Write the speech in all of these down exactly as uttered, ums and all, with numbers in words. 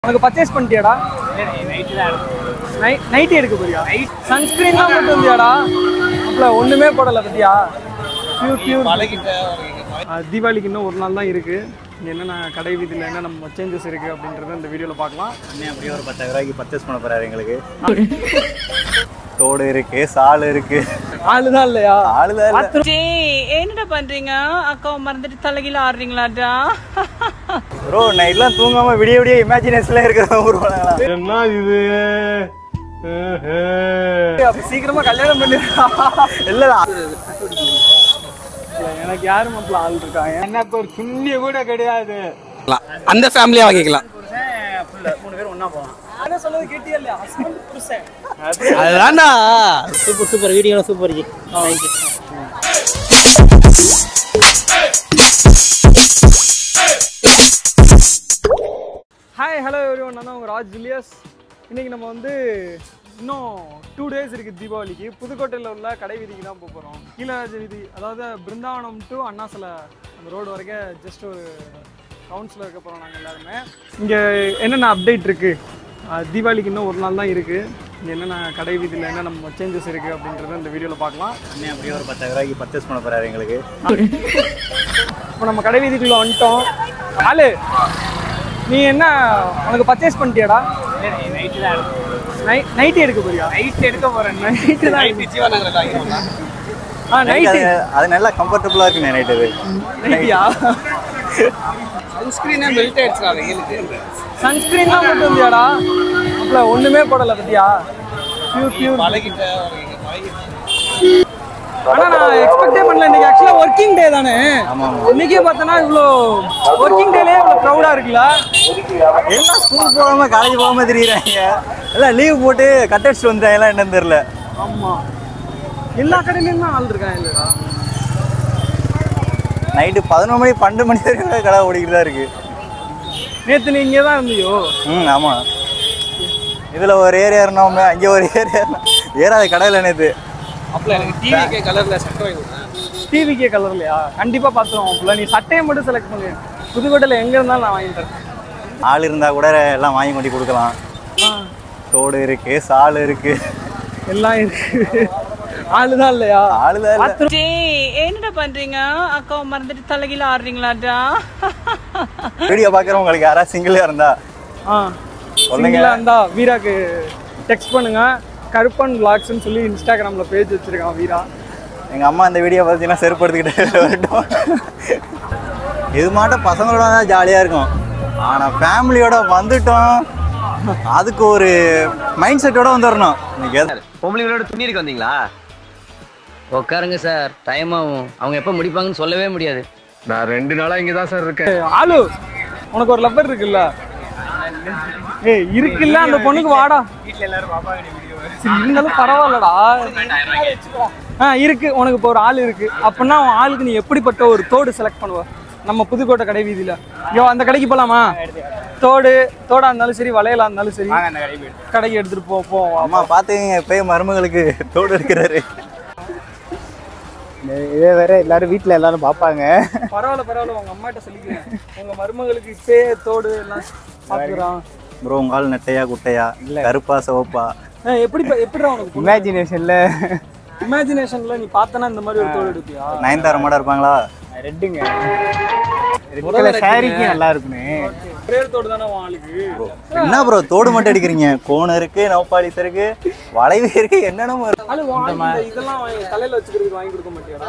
உனக்கு பர்ச்சேஸ் பண்ணிட்டியாடா? நைட்டு தான் நைட் நைட்டு எடுக்க போறியா? சன்ஸ்கிரீன் தான் மட்டும் வந்தியாடா? அப்பல ஒண்ணுமே போடல பத்தியா? பியூர் பியூர் தீபாவளிக்கு இன்னும் ஒரு நாள் தான் இருக்கு. என்னென்ன கடை வீதியில் என்ன நம்ம சேஞ்சஸ் இருக்கு அப்படின்றத இந்த வீடியோவில் பார்க்கலாம். அண்ணன் அப்படியே ஒரு பத்தாயிரம் ரூபாய்க்கு பர்ச்சேஸ் பண்ண போறாரு. எங்களுக்கு தோடு இருக்கு, சால் இருக்கு. ஆளுதான் இல்லையா? ஆளுதான். என்னடா பண்றீங்க? அக்காவை மறந்துட்டு தலைகீழ ஆடுறீங்களாடா? ப்ரோ நைட்லாம் தூங்காம விடிய விடிய இமேஜினேஷன்ல இருக்கிறவங்க என்ன இது? சீக்கிரமா கல்யாணம் பண்ணி இல்ல எனக்கு யாரும் மட்டும் ஆள் இருக்காங்க. எனக்கு ஒரு புண்ணிய கூட கிடையாது. அந்த ஃபேமிலியா வாங்கிக்கலாம். மூணு பேர் ஒண்ணா போகலாம். என்ன சொல்றது கேட்டியா இல்லையா? ஹஸ்பண்ட் புருஷன். அதுதான்டா. Super super video super ji. Thank you. Hi hello everyone, நான் தான் உங்கள் ராஜ் ஜூலியஸ். இன்றைக்கி நம்ம வந்து இன்னும் டூ டேஸ் இருக்குது தீபாவளிக்கு. புதுக்கோட்டையில் உள்ள கடை வீதிக்கு தான் போக போகிறோம். கீழராஜ வீதி, அதாவது பிருந்தாவனம் டு அண்ணாசிலை அந்த ரோடு வரைக்கும் ஜஸ்ட் ஒரு ரவுண்ட்ஸில் இருக்க போகிறோம் நாங்கள் எல்லாருமே. இங்கே என்னென்ன அப்டேட் இருக்குது, தீபாவளிக்கு இன்னும் ஒரு நாள் தான் இருக்குது. இங்கே என்னென்ன கடை வீதியில் என்ன நம்ம சேஞ்சஸ் இருக்குது அப்படின்றத இந்த வீடியோவில் பார்க்கலாம். அண்ணன் அப்படியே ஒரு பத்தாயிரம் ரூபாய்க்கு பர்ச்சேஸ் பண்ண போறாரு. எங்களுக்கு இப்போ நம்ம கடை வீதிக்குள்ளே வந்துட்டோம். ஆளு, நீ என்ன உனக்கு பர்ச்சேஸ் பண்ணிட்டியாடா? நைட்டு தான் நைட் நைட்டு எடுக்க போறியா? நைட் எடுக்க போறேன். நைட்டு தான். ஆ நைட்டு அது நல்லா கம்ஃபர்டபுளா இருக்கு. நைட் இது நைட்டியா? சன்ஸ்கிரீனே மெல்ட் ஆயிடுச்சுடா வெயிலுக்கு. சன்ஸ்கிரீன் தான் மட்டும் வந்தியாடா? அப்பல ஒண்ணுமே போடல பத்தியா? பியூர் பியூர் பழகிட்ட ஆனா நான் எக்ஸ்பெக்டே பண்ணல. இன்னைக்கு ஆக்சுவலா ஒர்க்கிங் டே தானே. ஆமா ஆமா. இன்னைக்கே பார்த்தனா இவ்ளோ ஒர்க்கிங் டேலயே இவ்ளோ க்ரௌடா இருக்குல்ல. எல்லாம் ஸ்கூல் போகாம காலேஜ் போகாம திரியுறாங்க. எல்லாம் லீவ் போட்டு கட் அடிச்சுட்டு வந்துட்டாங்க. என்னன்னு தெரியல. ஆமா, எல்லா கடையிலயும் தான் ஆள் இருக்காங்க இல்லடா. நைட்டு பதினொன்று மணி பன்னெண்டு மணி வரைக்கும் கடை ஓடிக்கிட்டு தான் இருக்கு. நேத்து நீ இங்கே தான் இருந்தியோ? ம் ஆமா. இதுல ஒரு ஏரியா இருந்தோமே, அங்கே ஒரு ஏரியா ஏறாத கடையில் நேற்று. அப்பல எனக்கு டிவிகே கலர்ல சட்டை வாங்கி கொடுத்தேன். டிவிகே கலர்லையா? கண்டிப்பா பாத்துருவோம். அப்பல நீ சட்டையை மட்டும் செலக்ட் பண்ணு. புதுக்கோட்டையில எங்க இருந்தாலும் நான் வாங்கி தரேன். ஆள் இருந்தா கூட எல்லாம் வாங்கி கொண்டு கொடுக்கலாம். தோடு இருக்கு, சால் இருக்கு, எல்லாம் இருக்கு. ஆளுதான் இல்லையா? ஆளுதான். என்னடா பண்றீங்க? அக்காவை மறந்துட்டு தலைகீழ ஆடுறீங்களாடா? வீடியோ பாக்குறவங்களுக்கு யாராவது சிங்கிளா இருந்தா சிங்கிளா இருந்தா வீராக்கு டெக்ஸ்ட் பண்ணுங்க. கருப்பன் விளாக்ஸ்ன்னு சொல்லி இன்ஸ்டாகிராம்ல பேஜ் வச்சிருக்கான் வீரா. எங்க அம்மா இந்த வீடியோ பார்த்தீங்கன்னா செருப்படுத்திக்கிட்டு வரட்டும். இது மாட்டம் பசங்களோட தான் ஜாலியா இருக்கும். ஆனா ஃபேமிலியோட வந்துட்டோம், அதுக்கு ஒரு மைண்ட் செட்டோட வந்துடணும். பொம்பளைங்களோட துணிக்கு வந்தீங்களா? உட்காருங்க சார், டைம் ஆகும். அவங்க எப்போ முடிப்பாங்கன்னு சொல்லவே முடியாது. நான் ரெண்டு நாளா இங்க தான் சார் இருக்கேன். ஆளு, உனக்கு ஒரு லப்பர் இருக்குல்ல? ஏய் இருக்குல்ல, அந்த பொண்ணுக்கு வாடா. வீட்டுல எல்லாரும் பாப்பாங்க வீடியோ. இருந்தாலும் பரவாயில்லடா. ஆ இருக்கு, உனக்கு இப்போ ஒரு ஆள் இருக்கு. அப்படின்னா அவன் ஆளுக்கு நீ எப்படிப்பட்ட ஒரு தோடு செலக்ட் பண்ணுவ? நம்ம புதுக்கோட்டை கடை வீதியில ஐயோ அந்த கடைக்கு போலாமா? தோடு தோடா இருந்தாலும் சரி, வளையலா இருந்தாலும் சரி, கடைக்கு எடுத்துட்டு போ போ. அம்மா பாத்துக்கங்க, போய் மருமகளுக்கு தோடு எடுக்கிறாரு. இதே வேற எல்லாரும் வீட்டுல எல்லாரும் பாப்பாங்க. பரவாயில்ல பரவாயில்ல, உங்க அம்மாட்ட சொல்லிக்கிறேன். உங்க மருமகளுக்கு இப்பே தோடு எல்லாம் பாத்துக்கிறான். ப்ரோ உங்க ஆள் நெட்டையா குட்டையா, கருப்பா சிவப்பா, எப்படி எப்படிடா உனக்கு இமேஜினேஷன்ல இமேஜினேஷன்ல நீ பார்த்தனா இந்த மாதிரி ஒரு தோடு எடுப்பியா? நயன்தாரா மாடா இருப்பாங்களா? ரெட்டுங்க. ரெட்ல சாரிக்கு நல்லா இருக்குனே. ஒரே தோடு தான உன் ஆளுக்கு. என்ன ப்ரோ தோடு மட்டும் அடிக்கிறீங்க? கோன் இருக்கு, நௌபாலிஸ் இருக்கு, வளைவு இருக்கு, என்னென்னமோ இருக்கு. ஆளு உன் ஆளுக்கு இதெல்லாம் வாங்கி தலையில வச்சுக்கிறதுக்கு வாங்கி கொடுக்க மாட்டியாடா?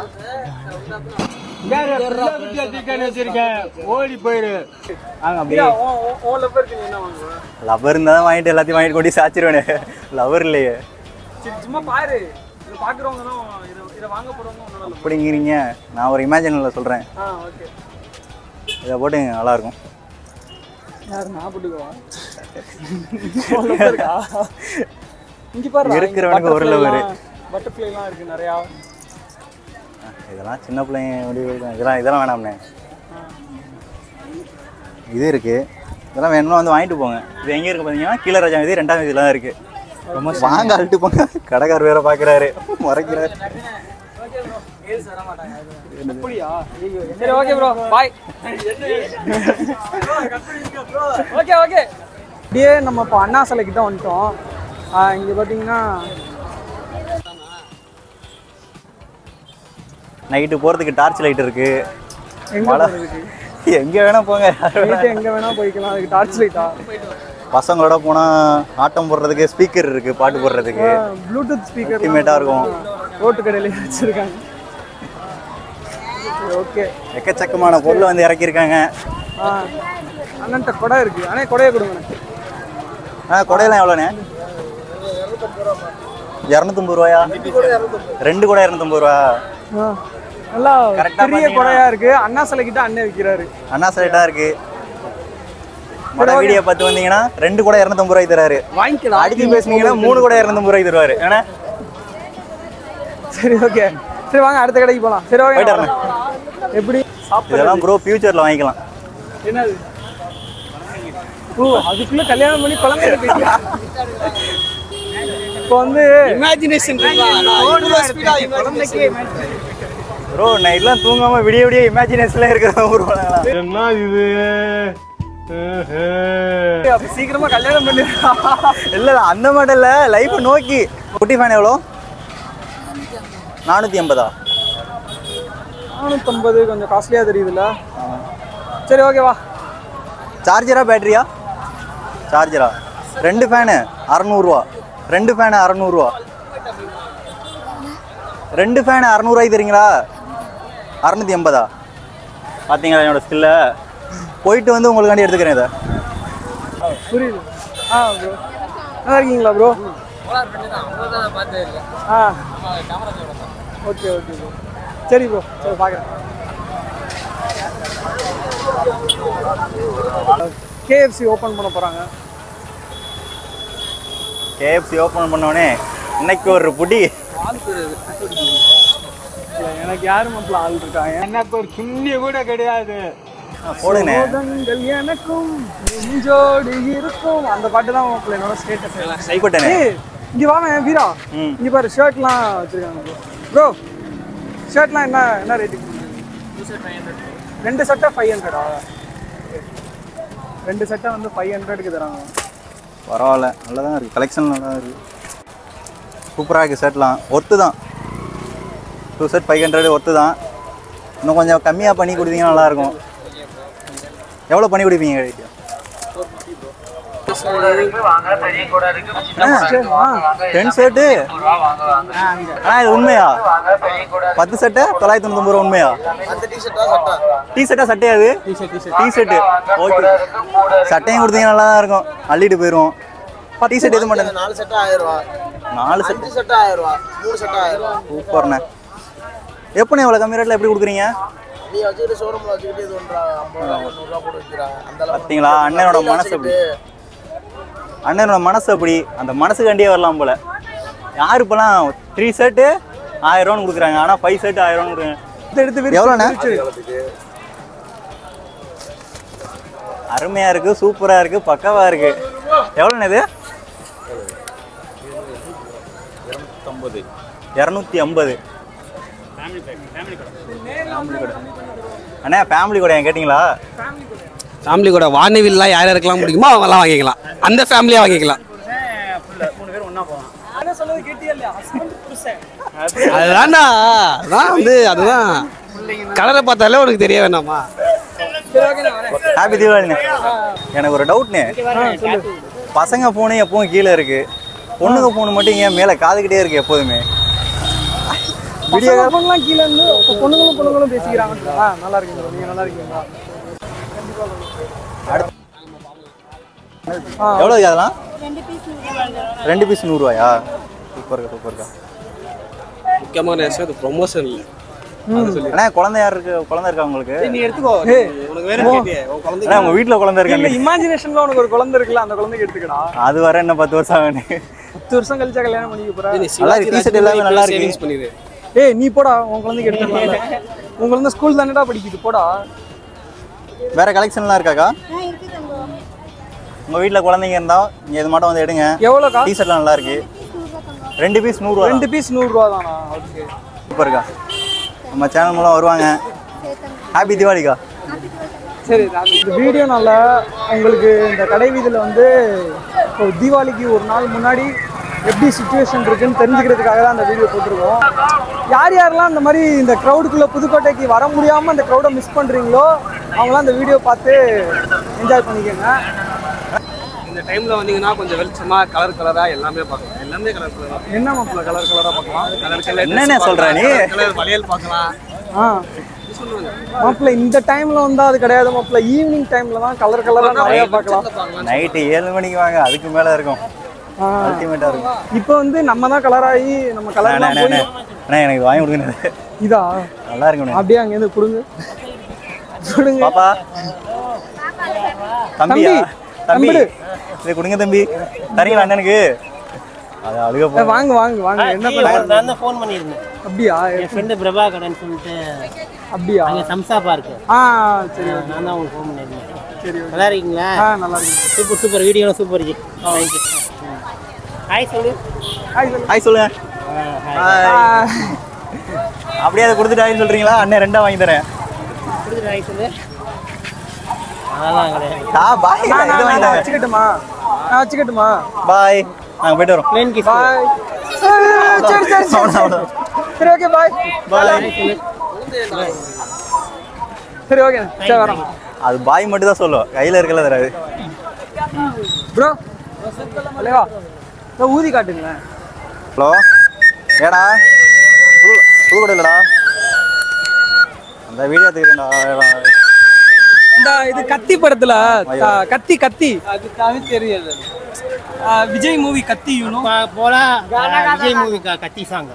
ஓடி போயிரு. வாங்க அப்படியே. உன் லவ்வருக்கு நீ என்ன வாங்குவ? லவர் இருந்தா தான் வாங்கிட்டு எல்லாத்தையும் வாங்கிட்டு கொண்டு சாச்சிருவேனே. லவர் இல்லையே. சரி சும்மா பாரு, இத பாக்குறவங்க தான் இத இத வாங்க போறவங்க ஒண்ணு இல்ல. அப்படிங்கிறீங்க. நான் ஒரு இமேஜினல்ல சொல்றேன். ஆ ஓகே. இத போடுங்க, நல்லா இருக்கும். யார் நான் போட்டுக்கவா? லவ்வருக்கா? இங்க பாரு, இருக்கிறவனுக்கு ஒரு லவர். பட்டர்ஃப்ளை எல்லாம் இருக்கு நிறைய. இதெல்லாம் சின்ன பிள்ளைங்க இதெல்லாம் இதெல்லாம் வேணாம்ண்ணே. இது இருக்கு, இதெல்லாம் வேணும்னா வந்து வாங்கிட்டு போங்க. இது எங்கே இருக்கு பார்த்தீங்கன்னா கீழராஜா வீதி ரெண்டாம் வீதியில தான் இருக்கு. ரொம்ப வாங்க அழுட்டு போங்க. கடைக்கார் வேற பார்க்குறாரு, முறைக்கிறாரு. சரி okay bro, bye. Okay okay அப்படியே நம்ம இப்போ அண்ணா சிலை கிட்ட வந்துட்டோம். இங்கே பார்த்தீங்கன்னா நைட்டு போகிறதுக்கு டார்ச் லைட் இருக்கு. எங்கே போகிறதுக்கு எங்கே வேணா போங்க, நைட்டு எங்கே வேணால் போய்க்கலாம். அதுக்கு டார்ச் லைட்டா? பசங்களோட போனால் ஆட்டம் போடுறதுக்கு ஸ்பீக்கர் இருக்கு, பாட்டு போடுறதுக்கு ப்ளூடூத் ஸ்பீக்கர் அல்டிமேட்டாக இருக்கும். ரோட்டு கடையில் வச்சுருக்காங்க. ஓகே, எக்கச்சக்கமான பொருள் வந்து இறக்கியிருக்காங்க. ஆ அண்ணன்ட்ட கொடை இருக்குது. அண்ணே கொடையை கொடுங்க. ஆ கொடையெல்லாம் எவ்வளோண்ணே? இரநூத்தம்பது ரூபாயா? ரெண்டு கூட இரநூத்தம்பது ரூபா. ஆ நல்லா பெரிய கொடையா இருக்கு. அண்ணா சிலை கிட்ட அண்ணன் விற்கிறாரு. அண்ணா சிலைட்டாக இருக்கு. படம் வீடியோ பார்த்து வந்தீங்கன்னா ரெண்டு கூட இரநூத்தம்பது ரூபாய்க்கு தராரு. வாங்கிக்கலாம். அடிச்சு பேசுனீங்கன்னா மூணு கூட இரநூத்தம்பது ரூபாய்க்கு தருவாரு. ஏன்னா சரி ஓகே, சரி வாங்க அடுத்த கடைக்கு போகலாம். சரி ஓகே, போயிட்டு வரேன். எப்படி இதெல்லாம் ப்ரோ ஃபியூச்சரில் வாங்கிக்கலாம். என்னது? ஓ அதுக்குள்ள கல்யாணம் பண்ணி குழந்தை போயிட்டியா? இப்போ வந்து இமேஜினேஷன் ப்ரோ நைட்லாம் தூங்காம விடிய விடிய இமேஜினேஷன்ல இருக்கிற ஊர்வலங்களா என்ன இது? அப்ப சீக்கிரமா கல்யாணம் பண்ணி இல்ல அந்த மாதிரி இல்ல, லைஃப் நோக்கி. குட்டி ஃபேன் எவ்வளோ? நானூற்றி எண்பதா? நானூற்றம்பது கொஞ்சம் காஸ்ட்லியாக தெரியுதுல்ல. சரி ஓகேவா. சார்ஜரா பேட்டரியா? சார்ஜரா. ரெண்டு ஃபேனு அறநூறுவா. ரெண்டு ஃபேனு அறநூறுவா. ரெண்டு ஃபேனு அறநூறுவாய்க்கு தரீங்களா? அறநூற்றி எண்பதா? பார்த்தீங்களா என்னோட ஸ்கில்ல? போயிட்டு வந்து உங்களுக்காண்டி எடுத்துக்கிறேன் இதை. புரியுது. ஆ ப்ரோ நல்லா இருக்கீங்களா ப்ரோ? ஆ ஓகே ஓகே ப்ரோ. சரி ப்ரோ, சரி பார்க்குறேன். கேஎஃப்சி ஓப்பன் பண்ண போகிறாங்க. கேஎஃப்சி ஓப்பன் பண்ணோடனே இன்னைக்கு ஒரு புடி. எனக்கு யாரு மட்டும் ஆள் இருக்காங்க? எனக்கு ஒரு சுண்ணிய கூட கிடையாது. போடுங்க. சோதங்கள் எனக்கும் நெஞ்சோடு இருக்கும். அந்த பாட்டு தான் உங்களை என்னோட ஸ்டேட்டஸ். சைப்பட்டனே. ஏய் இங்கே வாங்க வீரா. ம். இங்கே பாரு ஷர்ட்லாம் வச்சுருக்காங்க ப்ரோ. ஷர்ட்லாம் என்ன என்ன ரேட்டுக்கு? ரெண்டு சட்டை ஃபைவ் ஹண்ட்ரடா? ரெண்டு சட்டை வந்து ஃபைவ் ஹண்ட்ரடுக்கு தராங்க. பரவாயில்ல, நல்லா தான் இருக்குது. கலெக்ஷன் நல்லா இருக்குது. சூப்பராக இருக்குது. ஷர்ட்லாம் ஒர்த்து தான். Two shirt five hundred worth தான். இன்னும் கொஞ்சம் கம்மியாக பண்ணி கொடுத்தீங்கன்னா நல்லாயிருக்கும். எவ்வளோ பண்ணி கொடுப்பீங்க? Ten shirt? ஆனால் இது உண்மையா? பத்து சட்டை தொள்ளாயிரத்தி தொண்ணூத்தொம்பது ரூபா உண்மையா? டீ ஷர்ட்டா? சட்டையா? அது டீ ஷர்ட்டு. ஓகே, சட்டையும் கொடுத்தீங்கன்னா நல்லா தான் இருக்கும். அள்ளிட்டு போயிடுவோம். டீ ஷர்ட் எது மாட்டேன். நாலு செட் ஆயிரம் ரூபா. நாலு செட் செட் ஆயிரம் ரூபா. மூணு செட் ஆயிரம் ரூபா. சூப்பர்ண்ணே. எப்போண்ணே இவ்வளோ கம்மி ரேட்டில் எப்படி கொடுக்குறீங்க? நீ வச்சுக்கிட்டு ஷோரூமில் வச்சுக்கிட்டு இது ஒன்றா ஐம்பது ரூபா நூறுரூவா போட்டு வைக்கிறாங்க. அந்த பார்த்தீங்களா அண்ணனோட மனசு அப்படி. அண்ணனோட மனசு அப்படி. அந்த மனசுக்காண்டியே வரலாம் போல. யார் இப்போலாம் த்ரீ ஷர்ட்டு ஆயிரம் ரூபான்னு கொடுக்குறாங்க, ஆனால் ஃபைவ் ஷர்ட்டு ஆயிரம் ரூபான்னு கொடுக்குறாங்க. எடுத்து எவ்வளோண்ணே? அருமையாக இருக்குது, சூப்பராக இருக்குது, பக்காவாக இருக்குது. எவ்வளோண்ணே இது? இரநூத்தி ஐம்பது. அண்ணா ஃபேமிலி கூட கேட்டிங்களா? ஃபேமிலி கூட வானவில்லாம் யார் யாருக்கெல்லாம் பிடிக்குமோ அவங்கெல்லாம் வாங்கிக்கலாம். அந்த ஃபேமிலியாக வாங்கிக்கலாம். அதுதான்டா, அதான் வந்து அதுதான் கலரை பார்த்தாலே உனக்கு தெரிய வேணாமா? ஹாப்பி தீபாவளிண்ணே. எனக்கு ஒரு டவுட்ண்ணே. பசங்க ஃபோனு எப்பவும் கீழே இருக்கு, பொண்ணுங்க ஃபோனு மட்டும் ஏன் மேலே காதுகிட்டே இருக்கு எப்போதுமே? வீடியோ ஃபோன்லாம் கீழே இருந்து பொண்ணுங்களும் பொண்ணுங்களும் பேசிக்கிறாங்க. ஆ நல்லா இருக்கீங்களா? நீங்கள் நல்லா இருக்கீங்களா? எவ்வளோ அதெல்லாம்? ரெண்டு பீஸ் நூறுரூவாயா? சூப்பர்க்கா சூப்பர்க்கா. முக்கியமான விஷயம் அது ப்ரொமோஷன் இல்லை. அண்ணா குழந்தை யார் இருக்கு? குழந்தை இருக்கா உங்களுக்கு? நீ எடுத்துக்கோ, உனக்கு வேற கேட்டியே. உன் குழந்தை அண்ணா உங்கள் வீட்டில் குழந்தை இல்ல இருக்காங்க. இமேஜினேஷன்ல உனக்கு ஒரு குழந்தை இருக்குல்ல, அந்த குழந்தைக்கு எடுத்துக்கடா. அது வர என்ன பத்து வருஷம் ஆகுது. பத்து வருஷம் கழிச்சா கல்யாணம் பண்ணிக்க போற. நல்லா இருக்கு. டீ ஷர்ட் எல்லாமே நல்லா இருக்கு. சேவிங்ஸ் பண்ணிடு. ஏய் நீ போடா, உன் குழந்தைக்கு எடுத்துக்கலாம்ல. உன் குழந்தை ஸ்கூல் தானடா படிக்குது, போடா. வேற கலெக்ஷன்லாம் இருக்காக்கா? உங்கள் வீட்டில் குழந்தைங்க இருந்தால் நீங்கள் இது மட்டும் வந்து எடுங்க. எவ்வளோக்கா? டீ ஷர்ட்லாம் நல்லா இருக்கு. ரெண்டு பீஸ் நூறுரூவா. ரெண்டு பீஸ் நூறுரூவா தானா? ஓகே சூப்பர்க்கா. நம்ம சேனல் மூலம் வருவாங்க. ஹாப்பி தீபாவளிக்கா. சரி, இந்த வீடியோனால உங்களுக்கு இந்த கடை வீதியில் வந்து இப்போ தீபாவளிக்கு ஒரு நாள் முன்னாடி எப்படி சுச்சுவேஷன் இருக்குன்னு தெரிஞ்சுக்கிறதுக்காக தான் அந்த வீடியோ போட்டிருக்கோம். யார் யாரெல்லாம் இந்த மாதிரி இந்த க்ரௌடுக்குள்ளே புதுக்கோட்டைக்கு வர முடியாமல் அந்த க்ரௌடை மிஸ் பண்ணுறீங்களோ அவங்களாம் இந்த வீடியோ பார்த்து என்ஜாய் பண்ணிக்கோங்க. இந்த டைமில் வந்தீங்கன்னா கொஞ்சம் வெளிச்சமாக கலர் கலராக எல்லாமே பார்க்கலாம். எல்லாமே கலர் கலராக என்ன மாப்பிள்ள கலர் கலராக பார்க்கலாம்? கலர் கலர் என்னென்ன சொல்ற நீ? கலர் வளையல் பார்க்கலாம். ஆ மாப்பிள்ள இந்த டைம்ல வந்தா அது கிடையாது மாப்பிள்ள, ஈவினிங் டைம்ல தான் கலர் கலரா நிறைய பார்க்கலாம். நைட்டு ஏழு மணிக்கு வாங்க, அதுக்கு மேல இருக்கும். அல்டிமேட்டா இருக்கும். இப்போ வந்து நம்ம தான் கலர் ஆகி நம்ம கலர் அண்ணா அண்ணா எனக்கு வாங்கி கொடுங்க. இதா நல்லா இருக்கும். அப்படியே அங்க இருந்து கொடுங்க கொடுங்க. பாப்பா தம்பியா தம்பி இதை கொடுங்க தம்பி. தரீங்களா அண்ணனுக்கு? அது அழுக போ. வாங்க வாங்க வாங்க. என்ன பண்ண? நான் தான் ஃபோன் பண்ணியிருந்தேன். அப்படியா? என் ஃப்ரெண்டு பிரபாகரன் சொல்லிட்டு. அப்படியா? அங்கே சம்சா பார்க்கு. ஆ சரி, நான் தான் உங்களுக்கு ஃபோன் பண்ணியிருந்தேன். சரி, நல்லா இருக்கீங்களா? ஆ நல்லா இருக்கீங்க. சூப்பர் சூப்பர் வீடியோலாம் சூப்பர் ஜி. தேங்க்யூ. ஹாய் சொல்லு. ஹாய் சொல்லு. ஹாய் சொல்லுங்க. அப்படியே அதை கொடுத்துட்டு ஹாய் சொல்றீங்களா? அண்ணன் ரெண்டா வாங்கி தரேன். கொடுத்துட்டு ஹாய் சொல்லு. அதெல்லாம் கிடையாது. ஆ பாய். நான் இதை வாங்கி தரேன். வச்சுக்கட்டுமா? நான் வச்சுக்கட்டுமா? பாய். நாங்க போயிட்டு வரோம். Plane kiss. பாய். சரி சரி சரி சரி ஓகே பாய். பாய். சரி ஓகே சரி வரோம். அது பாய் மட்டும் தான் சொல்லும், கையில இருக்கல தராது. ப்ரோ அல்லேவா நான் ஊதி காட்டுங்களேன். ஹலோ ஏடா புது புதுக்கோட்டை இல்லடா, அந்த வீடியோ தெரியும்டா. இந்த இது கத்தி படத்துல த- கத்தி கத்தி அது தவிர தெரியாது. விஜய் மூவி கத்தி யூனோ போலா விஜய் மூவி கத்தி சாங்.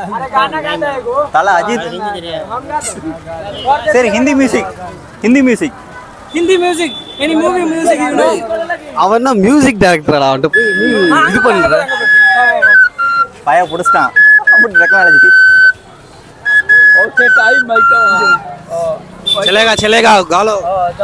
தல அஜித். ஹிந்தி தெரியாது. சரி Hindi music. Hindi music Hindi music any movie music you know. அவன் தான் மியூசிக் டைரக்டரா அவன்கிட்ட போய் நீ இது பண்ற பய புடிச்சிட்டான். அப்படி டெக்னாலஜி. ஓகே டைம் மைக் चलेगा चलेगा गालो.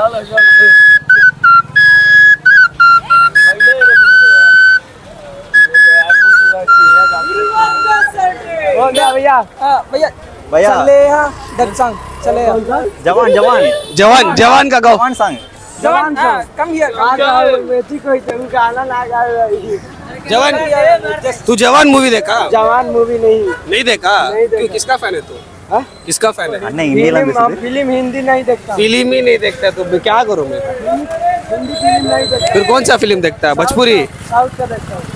हो गया भैया. भैया भैया चलेगा दैट सॉन्ग चलेगा. जवान जवान जवान जवान का गाओ. जवान सॉन्ग. जवान कम हियर बेटी कोई तो गाना ना गा. जवान तू जवान मूवी देखा? जवान मूवी नहीं नहीं देखा? क्यों किसका फैन है तू? हाँ? किसका फैन है? अண்ணே हिंदीला பேசுது. फिल्म हिंदी नहीं देखता. फिल्म ही नहीं देखता तो मैं क्या करूँ मैं? हिंदी फिल्म नहीं देखता. फिर कौन सा फिल्म देखता है? भोजपुरी. साउथ का देखता हूँ.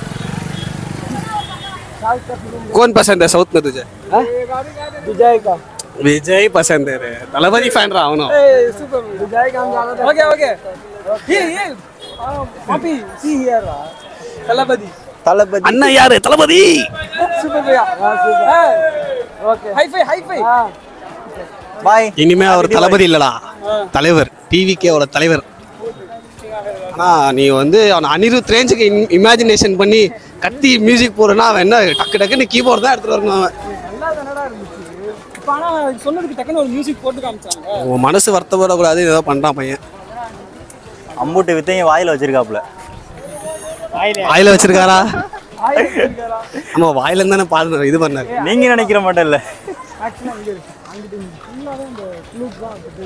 साउथ का फिल्म. कौन पसंद है साउथ में तुझे? विजय का. विजय पसंद है रे. तलपति फैन रहा हूँ ना. ए सुपर विजय का हम ज्यादा. ओके ओके ये ये copy see here Thalapathy. Thalapathy अन्ना यार तलपति. सुपर भैया. Okay high five high five. Bye. இனிமே அவர் தளபதி இல்லடா, தலைவர். டிவிக்கேவோட தலைவர். ஆனா நீ வந்து அவன் அனிருத் ரேஞ்சுக்கு இமேஜினேஷன் பண்ணி கத்தி மியூசிக் போடுறனா அவன் என்ன டக்கு டக்குன்னு கீபோர்டு தான் எடுத்துட்டு வரணும் அவன். நல்லா தானடா இருந்துச்சு. இப்போ ஆனா சொன்னதுக்கு டக்குன்னு ஒரு மியூசிக் போட்டு காமிச்சாங்க. உன் மனசு வருத்தப்படக்கூடாது, ஏதோ பண்றான் பையன். அம்புட்டு வித்தையும் வாயில வச்சிருக்காப்ல. வாயில வச்சிருக்காரா? ஆமா வாயில இருந்தானே பாடு இது பண்ணாரு. நீங்க நினைக்கிற மாட்டேன் இல்ல. ஆக்சுவலா இங்க இருக்கு அங்கிட்டு ஃபுல்லாவே இந்த க்ளூஸ் தான் வந்து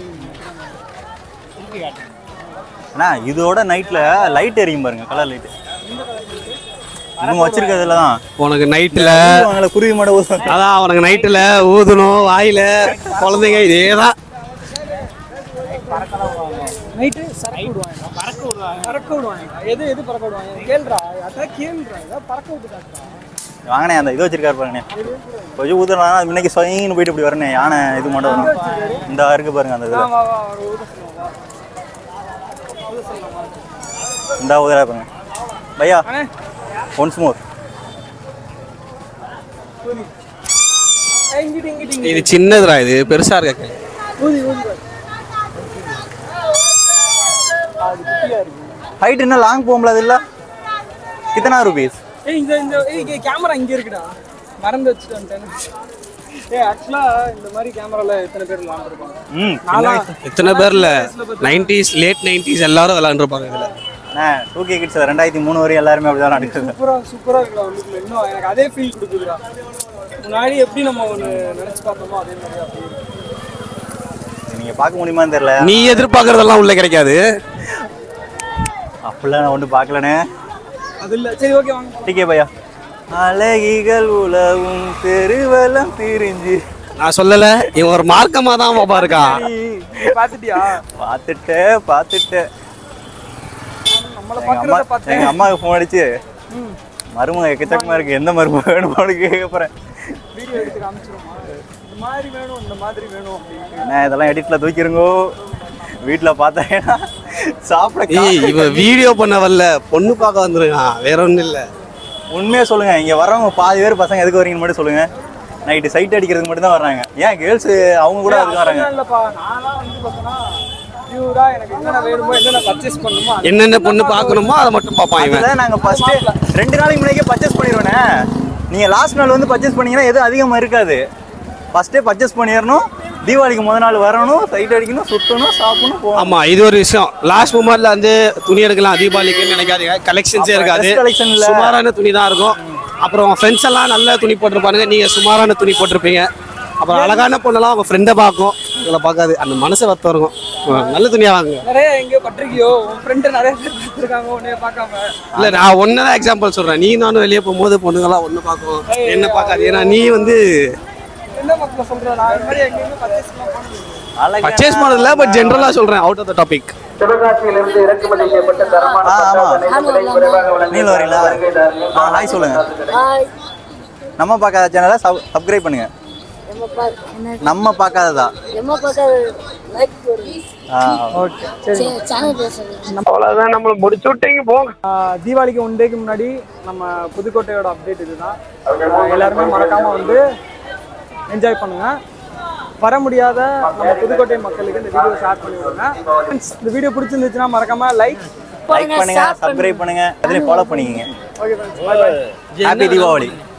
அண்ணா இதோட நைட்ல லைட் எரியும் பாருங்க, கலர் லைட். இவங்க வச்சிருக்கிறதுல தான் உனக்கு நைட்டுல அவங்கள குருவி மாட ஊதும். அதான் உனக்கு நைட்டுல ஊதணும் வாயில குழந்தைங்க இதேதான். நைட்டு சரக்கு விடுவாங்க, பறக்க விடுவாங்க, பறக்க விடுவாங்க. எது எது பறக்க விடுவாங்க கேள்றா, அதான் கேள்றா, ஏதாவது பறக்க விட்டு காட்டுறா. வாங்கண்ணே அந்த இது வச்சிருக்காரு பாருங்கண்ணே, கொஞ்சம் ஊதுனா அது முன்னாடி சொயின்னு போயிட்டு இப்படி வரண்ணே, யானை இது மட்டும் வரும். இந்த இருக்கு பாருங்க அந்த இது. வா வா ஒரு ஊத சொல்லுவா. ஊத சொல்லலாமா? இந்த ஊதரா பாருங்க பையா. Once more. இங்கிட்டு இங்கிட்டு இது சின்னதுடா, இது பெருசா இருக்க. ஊதி ஊதி ஹைட் என்ன லாங் போகும்ல அது இல்ல. கித்தனா ரூபீஸ்? ஏய் இந்த இந்த ஏய் கேமரா இங்க இருக்குடா, மறந்து வச்சுட்டு வந்துட்டேன். ஏய் ஆக்சுவலா இந்த மாதிரி கேமரால எத்தனை பேர் விளையாண்டுருப்பாங்க? ம் நாலா எத்தனை பேர்ல நைன்டிஸ் லேட் நைன்டிஸ் எல்லாரும் விளையாண்டுருப்பாங்க இதுல. அண்ணா டூ கே கிட்ஸ் ரெண்டாயிரத்தி மூணு வரையும் எல்லாருமே அப்படி தான் நடக்குது. சூப்பரா சூப்பரா இருக்குடா உள்ளுக்குள்ள. இன்னும் எனக்கு அதே ஃபீல் கொடுக்குதுடா. முன்னாடி எப்படி நம்ம ஒன்று நினைச்சு பார்த்தோமோ அதே மாதிரி அப்படியே இருக்கு. நீ நீங்க பார்க்க முடியுமான்னு தெரியல. நீ எதிர்பார்க்கறதெல்லாம் உள்ள கிடைக்காது. அப்படிலாம் நான் ஒன்றும் பார்க்கலனே. அது இல்ல. சரி ஓகே வாங்க. டிகே பையா. அழகிகள் உலவும் தெருவெல்லாம் திரிஞ்சு. நான் சொல்லல, இவன் ஒரு மார்க்கமா தான் பாப்பா இருக்கான். நீ பாத்துட்டியா? பார்த்துட்டேன் பார்த்துட்டேன். நம்மள பாக்குறத பார்த்தேன். எங்க அம்மாவுக்கு ஃபோன் அடிச்சு மருமக எக்கச்சக்கமா இருக்கு, எந்த மருமக வேணும்னு கேட்க போறேன். வீடியோ எடுத்து காமிச்சிருமா? இந்த மாதிரி வேணும், இந்த மாதிரி வேணும் அப்படின்னு. என்ன இதெல்லாம் எடிட்ல தூக்கிருங்கோ. வீட்டுல பார்த்தா சாப்பிட. ஏய், இவன் வீடியோ பண்ண வரல, பொண்ணு பார்க்க வந்துருக்கான், வேற ஒன்றும் இல்லை. உண்மையா சொல்லுங்க, இங்க வர்றவங்க பாதி பேர் பசங்க எதுக்கு வரீங்கன்னு மட்டும் சொல்லுங்க. நைட்டு சைட் அடிக்கிறதுக்கு மட்டும் தான் வர்றாங்க. ஏன் கேர்ள்ஸ் அவங்க கூட அதுக்கு வராங்க? இல்லப்பா, நான்லாம் வந்து பார்த்தனா பியூரா எனக்கு என்னென்ன வேணுமோ, என்னென்ன பர்ச்சேஸ் பண்ணணுமோ என்னென்ன பொண்ணு பார்க்கணுமோ அதை மட்டும் பார்ப்பான் இவன். அதான் நாங்க ஃபர்ஸ்ட் ரெண்டு நாளைக்கு முன்னாடியே பர்ச்சேஸ் பண்ணிடுவேனே. நீங்க லாஸ்ட் நாள் வந்து பர்ச்சேஸ் பண்ணீங்கன்னா எதுவும் அதிகமா இருக்காது. ஃபர்ஸ்டே பர்ச்சேஸ் பண்ணிடணும். தீபாவளிக்கு முத நாள் வரணும், சைட் அடிக்கணும், சுத்தணும், சாப்பிடணும், போகணும். ஆமா, இது ஒரு விஷயம். லாஸ்ட் மூமெண்ட்ல வந்து துணி எடுக்கலாம் தீபாவளிக்குன்னு நினைக்காதீங்க. கலெக்ஷன்ஸே இருக்காது, சுமாரான துணி தான் இருக்கும். அப்புறம் ஃப்ரெண்ட்ஸ் எல்லாம் நல்ல துணி போட்டிருப்பானுங்க, நீங்க சுமாரான துணி போட்டிருப்பீங்க. அப்புறம் அழகான பொண்ணெல்லாம் அவங்க ஃப்ரெண்டை பார்க்கும், இதில் பார்க்காது. அந்த மனசை வத்த இருக்கும். நல்ல துணியா வாங்க. நிறைய எங்கேயோ பட்டிருக்கியோ, உன் ஃப்ரெண்டு நிறைய பேர் பார்த்துருக்காங்க உன்னைய பார்க்காம. இல்லை, நான் ஒன்று தான் எக்ஸாம்பிள் சொல்கிறேன். நீ நானும் வெளியே போகும்போது பொண்ணுங்களாம் ஒன்று பார்க்கும், என்ன பார்க்காது. ஏன்னா நீ வந்து என்ன மக்களை சொல்கிறேன், நான் இது மாதிரி எங்கேயுமே பர்ச்சேஸ்லாம் பண்ணது பர்ச்சேஸ் பண்ணதில்ல, பட் ஜென்ரலாக சொல்கிறேன், அவுட் ஆஃப் த டாபிக். சிவகாசியிலிருந்து இறக்குமதி செய்யப்பட்ட தரமான நீல வரீங்களா? ஆ ஹாய் சொல்லுங்க. நம்ம பார்க்காத சேனலை சப்ஸ்கிரைப் பண்ணுங்க. நம்ம பார்க்காததா? ஓகே சரி. அவ்வளோதான், நம்மளை முடிச்சு விட்டீங்க போங்க. தீபாவளிக்கு ஒன் டேக்கு முன்னாடி நம்ம புதுக்கோட்டையோட அப்டேட் இதுதான். எல்லாருமே மறக்காம வந்து என்ஜாய் பண்ணுங்க. வர முடியாத நம்ம புதுக்கோட்டை மக்களுக்கு இந்த வீடியோ ஷேர் பண்ணி விடுங்க. இந்த வீடியோ பிடிச்சிருந்துச்சுன்னா மறக்காம லைக் லைக் பண்ணுங்க, சப்ஸ்கிரைப் பண்ணுங்க, அதிலே ஃபாலோ பண்ணிக்கங்க. Okay friends, bye bye. Happy Deepavali.